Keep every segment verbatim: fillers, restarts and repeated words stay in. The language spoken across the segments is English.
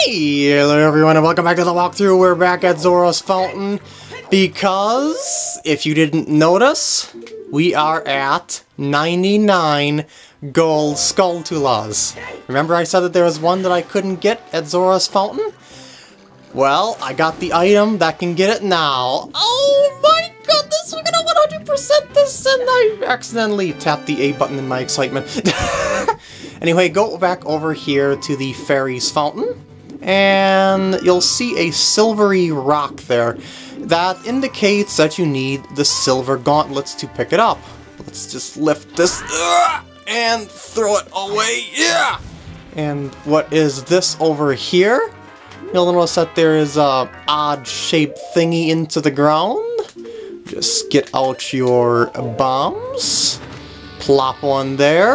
Hello everyone and welcome back to the walkthrough. We're back at Zora's Fountain because, if you didn't notice, we are at ninety-nine Gold Skulltulas. Remember I said that there was one that I couldn't get at Zora's Fountain? Well, I got the item that can get it now. Oh my goodness, we're gonna one hundred percent this, and I accidentally tapped the A button in my excitement. Anyway, go back over here to the fairy's fountain, and you'll see a silvery rock there. That indicates that you need the silver gauntlets to pick it up. Let's just lift this uh, and throw it away. Yeah! And what is this over here? You'll notice that there is a odd-shaped thingy into the ground. Just get out your bombs, plop one there,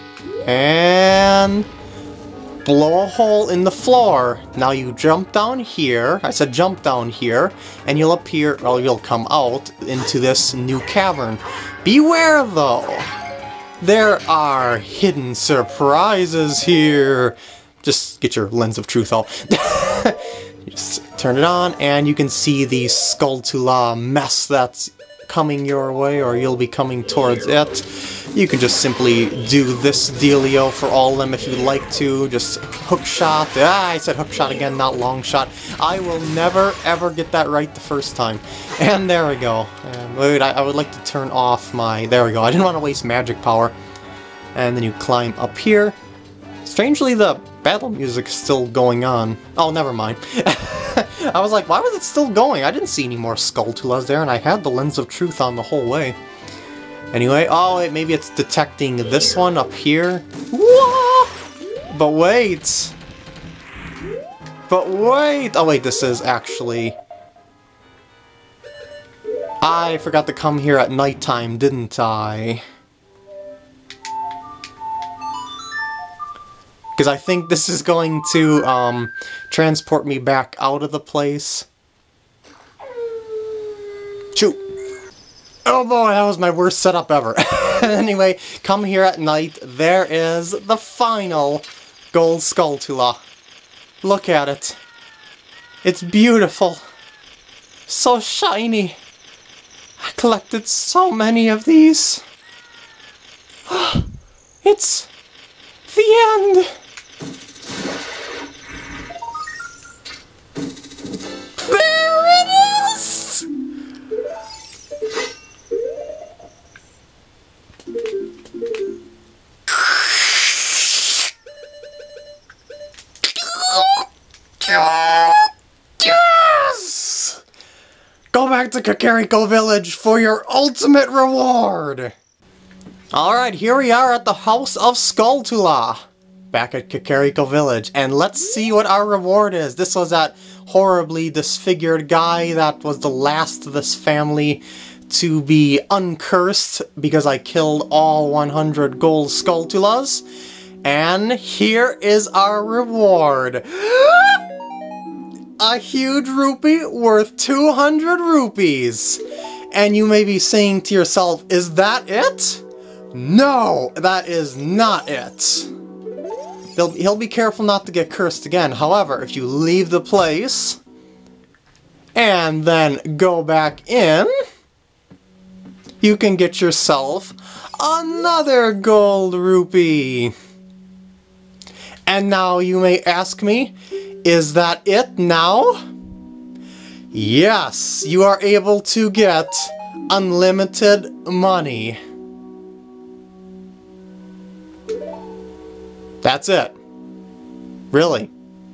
and blow a hole in the floor. Now you jump down here. I said jump down here, and you'll appear, well, you'll come out into this new cavern. Beware, though. There are hidden surprises here. Just get your lens of truth out. Just turn it on, and you can see the Skulltula mess that's coming your way, or you'll be coming towards it. You can just simply do this dealio for all of them if you'd like to. Just hook shot. Ah, I said hook shot again, not long shot. I will never ever get that right the first time. And there we go. And wait, I, I would like to turn off my... There we go. I didn't want to waste magic power. And then you climb up here. Strangely, the battle music is still going on. Oh, never mind. I was like, why was it still going? I didn't see any more Skulltulas there, and I had the lens of truth on the whole way. Anyway, oh, wait, maybe it's detecting this one up here. Whoa! But wait! But wait! Oh wait, this is actually... I forgot to come here at nighttime, didn't I? Because I think this is going to um, transport me back out of the place. Shoot! Oh boy, that was my worst setup ever. Anyway, come here at night. There is the final Gold Skulltula. Look at it. It's beautiful. So shiny. I collected so many of these. It's the end. There it is! Yes! Go back to Kakariko Village for your ultimate reward! Alright, here we are at the House of Skulltula. Back at Kakariko Village, and let's see what our reward is. This was that horribly disfigured guy that was the last of this family to be uncursed because I killed all one hundred Gold Skulltulas. And here is our reward. A huge rupee worth two hundred rupees. And you may be saying to yourself, is that it? No, that is not it. He'll, he'll be careful not to get cursed again. However, if you leave the place and then go back in, you can get yourself another gold rupee. And now you may ask me, is that it now? Yes, you are able to get unlimited money. That's it. Really.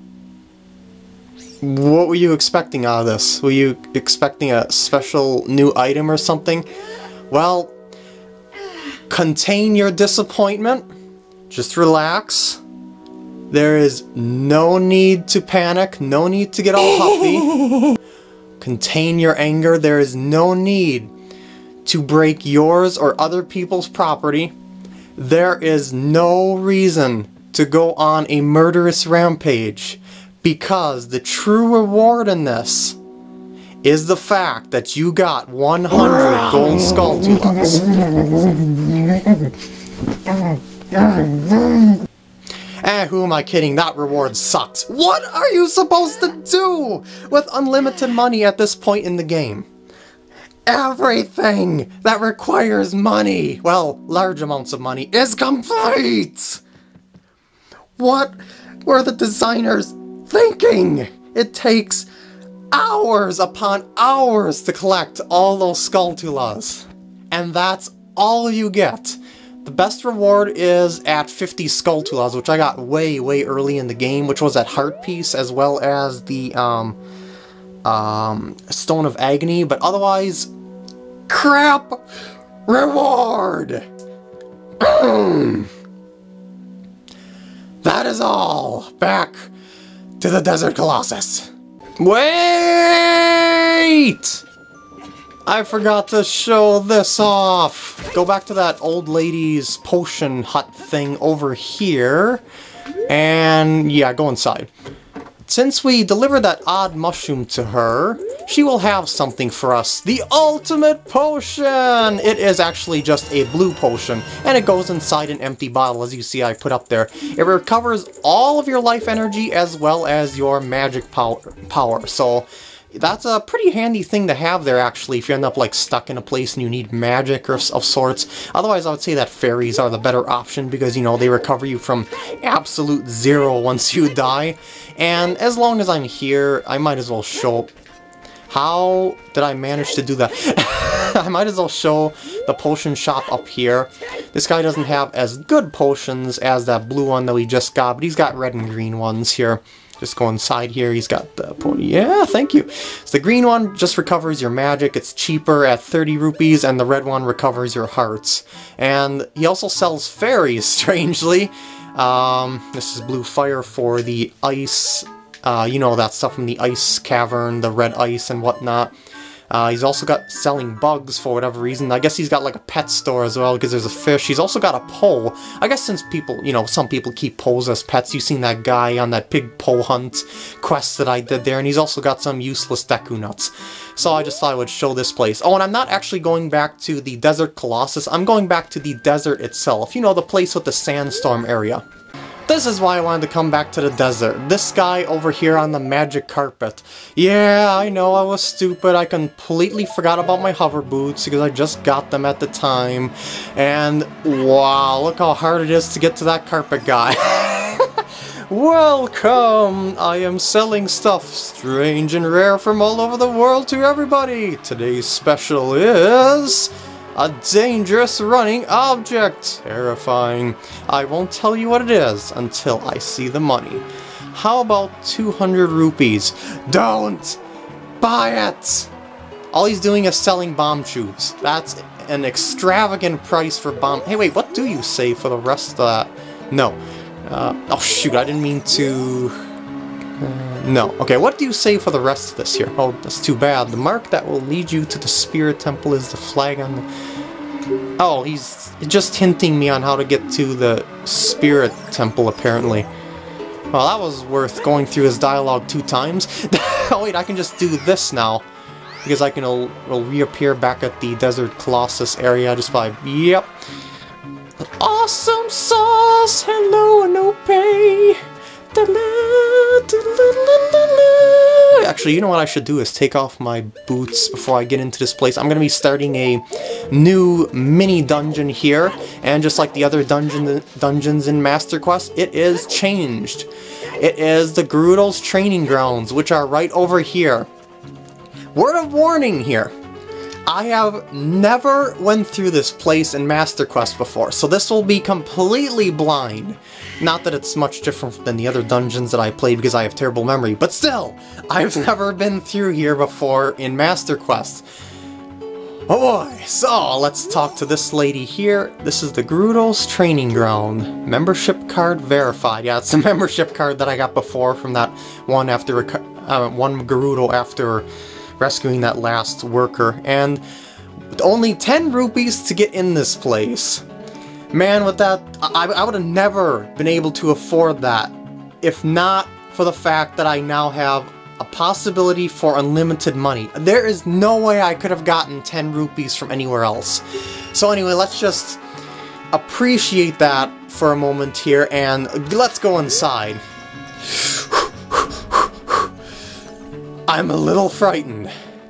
What were you expecting out of this? Were you expecting a special new item or something? Well, contain your disappointment. Just relax. There is no need to panic, no need to get all huffy. Contain your anger. There is no need to break yours or other people's property. There is no reason to go on a murderous rampage, because the true reward in this is the fact that you got one hundred Gold Skulltulas. Eh, who am I kidding? That reward sucks. What are you supposed to do with unlimited money at this point in the game? Everything that requires money, well, large amounts of money, is complete! What were the designers thinking? It takes hours upon hours to collect all those Skulltulas. And that's all you get. The best reward is at fifty Skulltulas, which I got way, way early in the game, which was at Heart Piece, as well as the um, um, Stone of Agony, but otherwise, crap reward! That is all! Back to the Desert Colossus. Wait! I forgot to show this off! Go back to that old lady's potion hut thing over here. And yeah, go inside. Since we delivered that odd mushroom to her, she will have something for us. The ultimate potion! It is actually just a blue potion, and it goes inside an empty bottle, as you see I put up there. It recovers all of your life energy as well as your magic pow power. So that's a pretty handy thing to have there, actually, if you end up like stuck in a place and you need magic or of sorts. Otherwise, I would say that fairies are the better option because, you know, they recover you from absolute zero once you die. And as long as I'm here, I might as well show... How did I manage to do that? I might as well show the potion shop up here. This guy doesn't have as good potions as that blue one that we just got, but he's got red and green ones here. Just go inside here, he's got the pony. Yeah, thank you. So the green one just recovers your magic. It's cheaper at thirty rupees, and the red one recovers your hearts. And he also sells fairies, strangely. Um, this is blue fire for the ice, uh, you know, that stuff from the ice cavern, the red ice and whatnot. Uh, he's also got selling bugs for whatever reason. I guess he's got like a pet store as well because there's a fish. He's also got a pole. I guess since people, you know, some people keep poles as pets. You've seen that guy on that pig pole hunt quest that I did there. And he's also got some useless Deku nuts. So I just thought I would show this place. Oh, and I'm not actually going back to the Desert Colossus. I'm going back to the desert itself. You know, the place with the sandstorm area. This is why I wanted to come back to the desert. This guy over here on the magic carpet. Yeah, I know I was stupid. I completely forgot about my hover boots because I just got them at the time. And wow, look how hard it is to get to that carpet guy. Welcome! I am selling stuff strange and rare from all over the world to everybody. Today's special is... a dangerous running object! Terrifying. I won't tell you what it is until I see the money. How about two hundred rupees? Don't buy it! All he's doing is selling bomb chews. That's an extravagant price for bomb... Hey, wait, what do you say for the rest of that? No. Uh, oh, shoot, I didn't mean to... Uh, no. Okay, what do you say for the rest of this here? Oh, that's too bad. The mark that will lead you to the Spirit Temple is the flag on the... Oh, he's just hinting me on how to get to the Spirit Temple, apparently. Well, that was worth going through his dialogue two times. Oh, wait, I can just do this now. Because I can will reappear back at the Desert Colossus area just by... Yep. Awesome sauce! Hello, no pay! Actually, you know what I should do is take off my boots before I get into this place. I'm going to be starting a new mini dungeon here, and just like the other dungeon dungeons in Master Quest, it is changed. It is the Gerudo's training grounds, which are right over here. Word of warning here. I have never went through this place in Master Quest before, so this will be completely blind. Not that it's much different than the other dungeons that I played because I have terrible memory, but still, I've never been through here before in Master Quest. Oh boy, so let's talk to this lady here. This is the Gerudo's training ground. Membership card verified. Yeah, it's the membership card that I got before from that one after uh, one Gerudo after rescuing that last worker. And with only ten rupees to get in this place. Man, with that, I, I would have never been able to afford that if not for the fact that I now have a possibility for unlimited money. There is no way I could have gotten ten rupees from anywhere else. So anyway, let's just appreciate that for a moment here, and let's go inside. I'm a little frightened.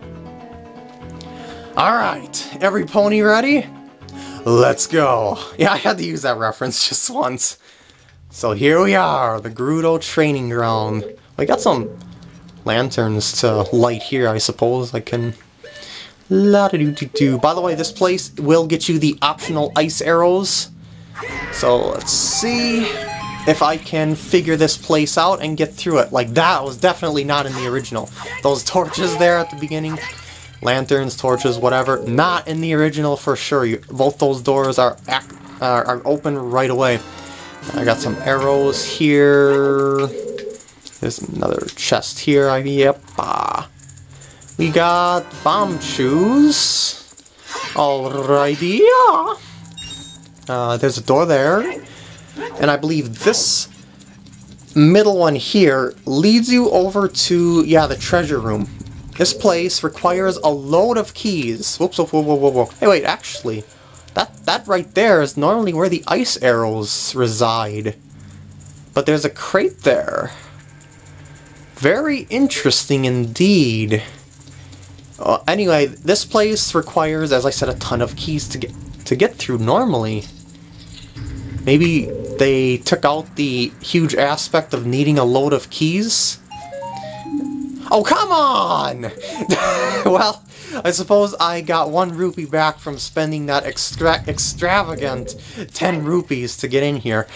Alright, every pony ready? Let's go. Yeah, I had to use that reference just once. So here we are, the Gerudo training ground. We got some lanterns to light here, I suppose. I can... La-da-doo-doo-doo. By the way, this place will get you the optional ice arrows. So let's see if I can figure this place out and get through it. Like, that was definitely not in the original. Those torches there at the beginning, lanterns, torches, whatever, not in the original for sure. You, both those doors are, act, uh, are open right away. I got some arrows here. There's another chest here. I, yep. Ah. We got bomb shoes. Alrighty. Uh, there's a door there. And I believe this middle one here leads you over to, yeah, the treasure room. This place requires a load of keys. Whoops, whoop, whoa, whoa, whoa, whoa. Hey, wait, actually, that, that right there is normally where the ice arrows reside. But there's a crate there. Very interesting indeed. Uh, anyway, this place requires, as I said, a ton of keys to get to get through normally. Maybe they took out the huge aspect of needing a load of keys? Oh, come on! Well, I suppose I got one rupee back from spending that extra extravagant ten rupees to get in here.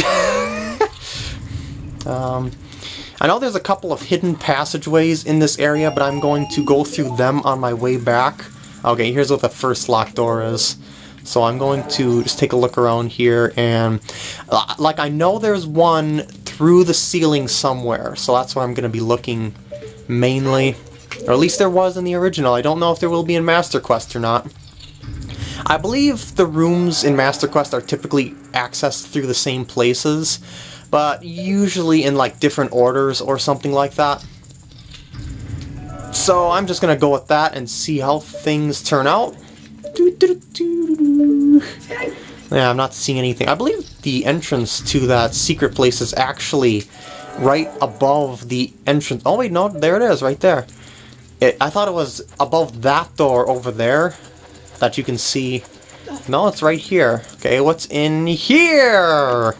um, I know there's a couple of hidden passageways in this area, but I'm going to go through them on my way back. Okay, here's what the first locked door is. So I'm going to just take a look around here, and uh, like I know there's one through the ceiling somewhere, so that's where I'm going to be looking mainly. Or at least there was in the original. I don't know if there will be in Master Quest or not. I believe the rooms in Master Quest are typically accessed through the same places, but usually in like different orders or something like that. So I'm just going to go with that and see how things turn out. Yeah, I'm not seeing anything. I believe the entrance to that secret place is actually right above the entrance. Oh wait, no, there it is, right there. It, I thought it was above that door over there that you can see. No, it's right here. Okay, what's in here?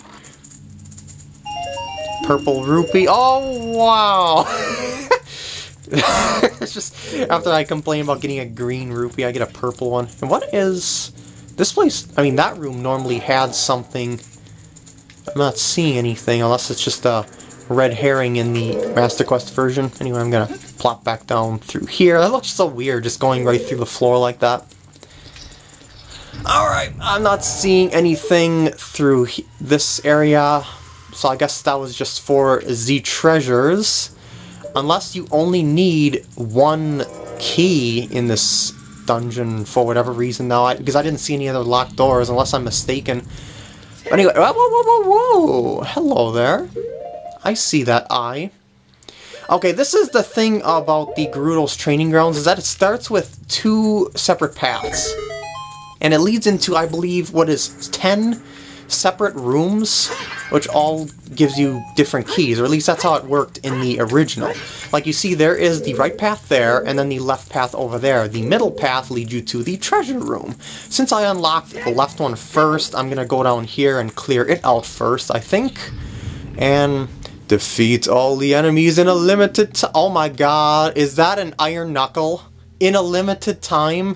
Purple rupee. Oh, wow. It's just, after I complain about getting a green rupee, I get a purple one. And what is... This place, I mean, that room normally had something. I'm not seeing anything, unless it's just a red herring in the Master Quest version. Anyway, I'm gonna plop back down through here. That looks so weird, just going right through the floor like that. Alright, I'm not seeing anything through he this area, so I guess that was just for the treasures. Unless you only need one key in this dungeon for whatever reason, though, I, because I didn't see any other locked doors, unless I'm mistaken. But anyway, whoa, whoa, whoa, whoa, whoa! Hello there. I see that eye. Okay, this is the thing about the Gerudo's training grounds, is that it starts with two separate paths. And it leads into, I believe, what is ten separate rooms, which all gives you different keys, or at least that's how it worked in the original. Like you see, there is the right path there, and then the left path over there. The middle path leads you to the treasure room. Since I unlocked the left one first, I'm gonna go down here and clear it out first, I think. And defeat all the enemies in a limited time. Oh my god, is that an iron knuckle? In a limited time?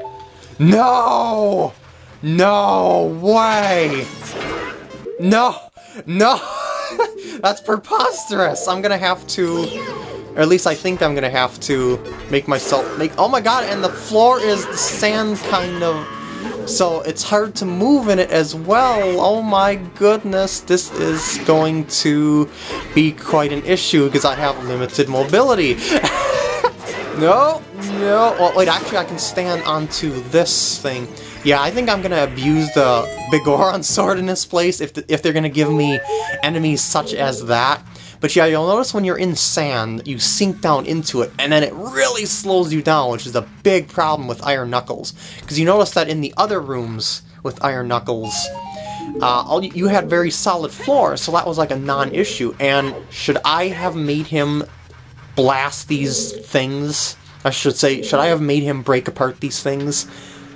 No! No way! No! No! That's preposterous! I'm gonna have to... Or at least I think I'm gonna have to make myself... make. Oh my god, and the floor is the sand kind of... So it's hard to move in it as well. Oh my goodness, this is going to be quite an issue because I have limited mobility. No, no. Oh, wait, actually I can stand onto this thing. Yeah, I think I'm gonna abuse the Bigoron sword in this place if, the, if they're gonna give me enemies such as that. But yeah, you'll notice when you're in sand, you sink down into it, and then it really slows you down, which is a big problem with Iron Knuckles. Because you notice that in the other rooms with Iron Knuckles, uh, all you, you had very solid floor, so that was like a non-issue. And should I have made him blast these things? I should say, should I have made him break apart these things?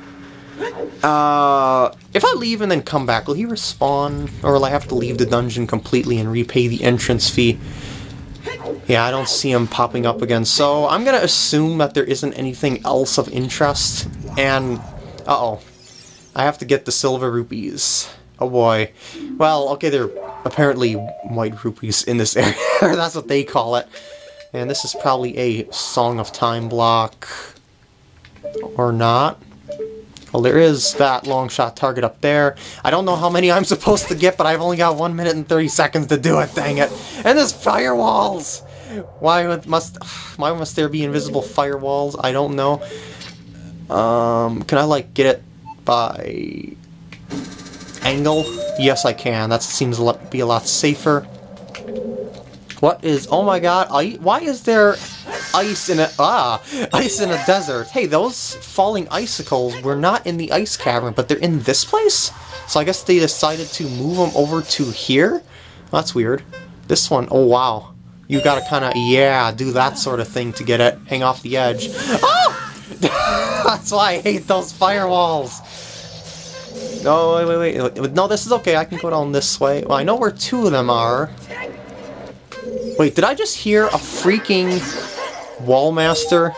Uh, if I leave and then come back, will he respawn? Or will I have to leave the dungeon completely and repay the entrance fee? Yeah, I don't see him popping up again, so I'm gonna assume that there isn't anything else of interest, and... uh-oh. I have to get the silver rupees. Oh boy. Well, okay, they're apparently white rupees in this area. That's what they call it. And this is probably a Song of Time block. Or not. Well, there is that long shot target up there. I don't know how many I'm supposed to get, but I've only got one minute and thirty seconds to do it, dang it. And there's firewalls! Why would, must why must there be invisible firewalls? I don't know. Um, can I, like, get it by angle? Yes, I can. That seems to be a lot safer. What is... oh my god, I, why is there ice in a... ah! Ice in a desert. Hey, those falling icicles were not in the ice cavern, but they're in this place? So I guess they decided to move them over to here? Well, that's weird. This one, oh wow. You gotta kinda, yeah, do that sort of thing to get it. Hang off the edge. Oh! That's why I hate those firewalls. No, wait, wait, wait. No, this is okay. I can go down this way. Well, I know where two of them are. Wait, did I just hear a freaking Wallmaster?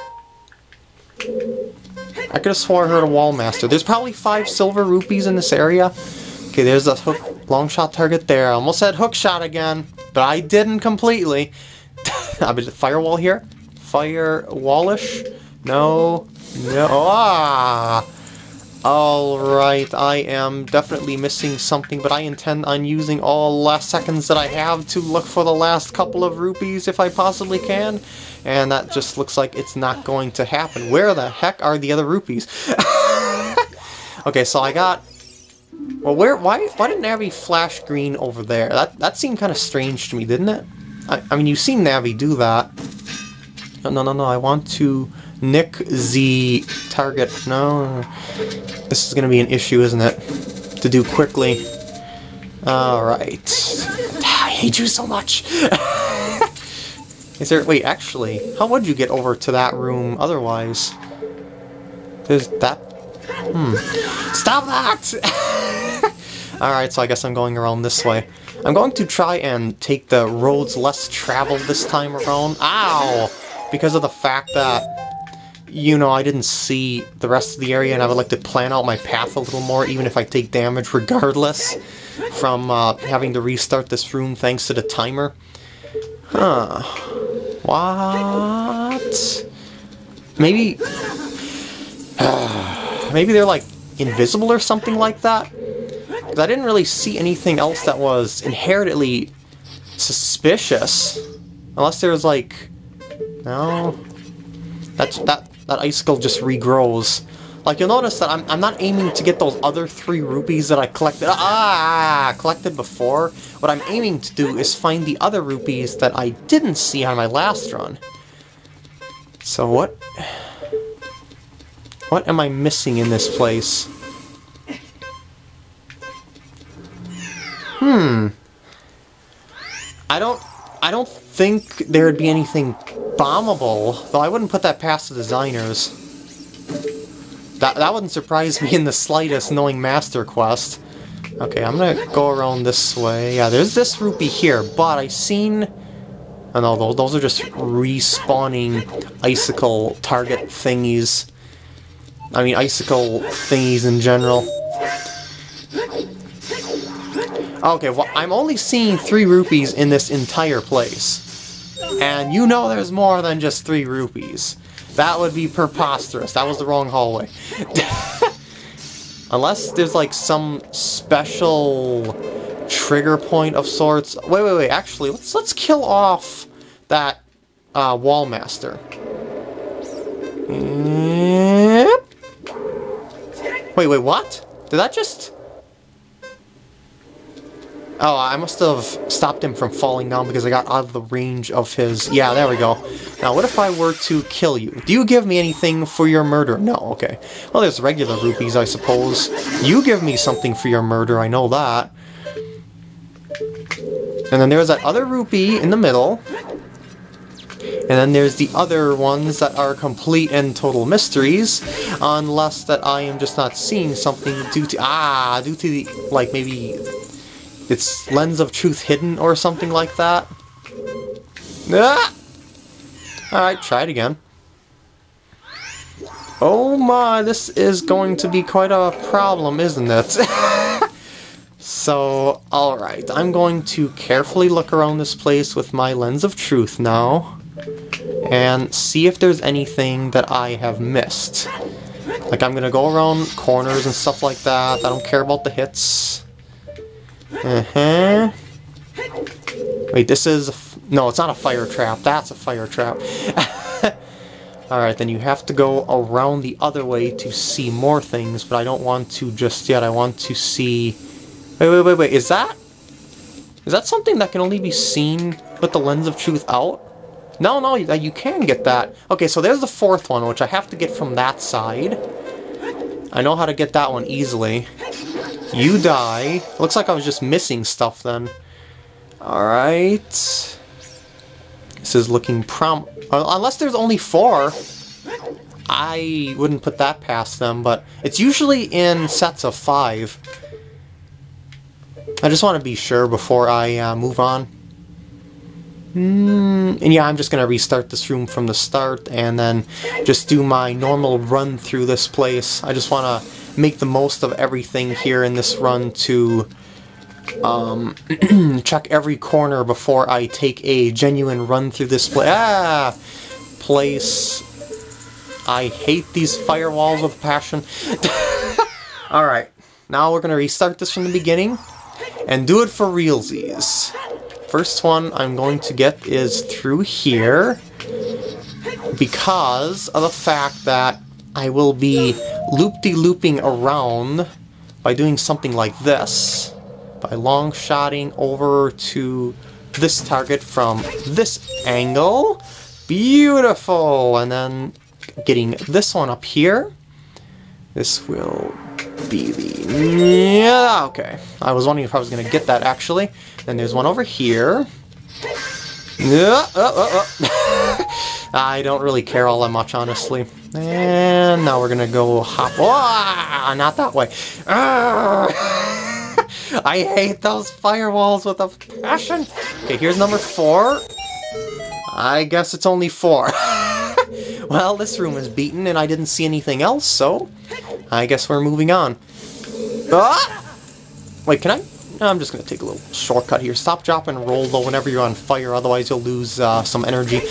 I could have sworn I heard a Wallmaster. There's probably five silver rupees in this area. Okay, there's a hook, long shot target there. I almost said hook shot again, but I didn't completely. I mean, firewall here? Firewallish? No. No. Ah! Alright, I am definitely missing something, but I intend on using all last seconds that I have to look for the last couple of rupees if I possibly can. And that just looks like it's not going to happen. Where the heck are the other rupees? Okay, so I got... well, where... why why didn't Navi flash green over there? That that seemed kind of strange to me, didn't it? I, I mean, you've seen Navi do that. No, no, no, no, I want to... nick the target. No. This is going to be an issue, isn't it? To do quickly. Alright. I hate you so much! Is there... wait, actually, how would you get over to that room otherwise? There's that... hmm. Stop that! Alright, so I guess I'm going around this way. I'm going to try and take the roads less traveled this time around. Ow! Because of the fact that... you know, I didn't see the rest of the area, and I would like to plan out my path a little more, even if I take damage regardless, from uh, having to restart this room thanks to the timer. Huh. What? Maybe... maybe they're, like, invisible or something like that? Because I didn't really see anything else that was inherently suspicious. Unless there's, like... no... That's, that... that icicle just regrows. Like, you'll notice that I'm, I'm not aiming to get those other three rupees that I collected, ah, collected before. What I'm aiming to do is find the other rupees that I didn't see on my last run. So what... what am I missing in this place? Hmm... I don't... I don't think there would be anything bombable, though I wouldn't put that past the designers. That, that wouldn't surprise me in the slightest, knowing Master Quest. Okay, I'm gonna go around this way. Yeah, there's this rupee here, but I seen... oh no, those, those are just respawning icicle target thingies. I mean, icicle thingies in general. Okay, well, I'm only seeing three rupees in this entire place. And you know there's more than just three rupees. That would be preposterous. That was the wrong hallway. Unless there's like some special trigger point of sorts. Wait, wait, wait. Actually, let's let's kill off that uh, Wallmaster. Wait, wait, what? Did that just... oh, I must have stopped him from falling down because I got out of the range of his... yeah, there we go. Now, what if I were to kill you? Do you give me anything for your murder? No, okay. Well, there's regular rupees, I suppose. You give me something for your murder, I know that. And then there's that other rupee in the middle. And then there's the other ones that are complete and total mysteries, unless that I am just not seeing something due to, ah, due to the, like maybe it's lens of truth hidden or something like that. Ah! Alright, try it again. Oh my, this is going to be quite a problem, isn't it? So, alright, I'm going to carefully look around this place with my lens of truth now, and see if there's anything that I have missed. Like, I'm gonna go around corners and stuff like that. I don't care about the hits. Uh-huh. Wait, this is... A f no, it's not a fire trap. That's a fire trap. Alright, then you have to go around the other way to see more things, but I don't want to just yet. I want to see... Wait, wait, wait, wait, is that... Is that something that can only be seen with the lens of truth out? No, no, you, you can get that. Okay, so there's the fourth one, which I have to get from that side. I know how to get that one easily. You die. Looks like I was just missing stuff then. Alright. This is looking prom... Unless there's only four. I wouldn't put that past them, but it's usually in sets of five. I just want to be sure before I uh, move on. Mm, and yeah, I'm just going to restart this room from the start and then just do my normal run through this place. I just want to make the most of everything here in this run to um, check every corner before I take a genuine run through this place. Ah, place. I hate these firewalls with passion. Alright, now we're going to restart this from the beginning and do it for realsies. First one I'm going to get is through here because of the fact that I will be loop-de-looping around by doing something like this, by long-shotting over to this target from this angle. Beautiful! And then getting this one up here. This will be the... Yeah, okay. I was wondering if I was going to get that, actually. Then there's one over here. Yeah, oh, oh, oh. I don't really care all that much, honestly. And now we're going to go hop... Oh, not that way. Ah! I hate those firewalls with a passion. Okay, here's number four. I guess it's only four. Well, this room is beaten and I didn't see anything else, so I guess we're moving on. Ah! Wait, can I? No, I'm just going to take a little shortcut here. Stop, drop, and roll, though, whenever you're on fire, otherwise you'll lose uh, some energy.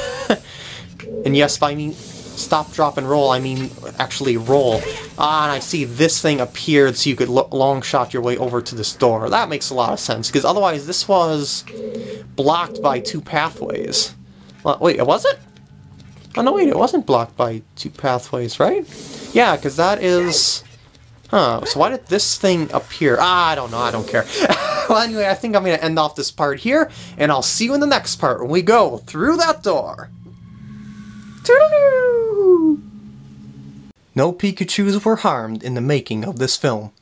And yes, by me stop, drop, and roll, I mean actually roll. Ah, and I see this thing appeared so you could long shot your way over to this door. That makes a lot of sense, because otherwise this was blocked by two pathways. Well, wait, it wasn't? Oh, no, wait, it wasn't blocked by two pathways, right? Yeah, because that is... Huh, so why did this thing appear? Ah, I don't know, I don't care. Well, anyway, I think I'm going to end off this part here, and I'll see you in the next part when we go through that door. Toodaloo! No Pikachus were harmed in the making of this film.